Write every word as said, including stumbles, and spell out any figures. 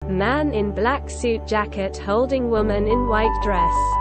Man in black suit jacket holding woman in white dress.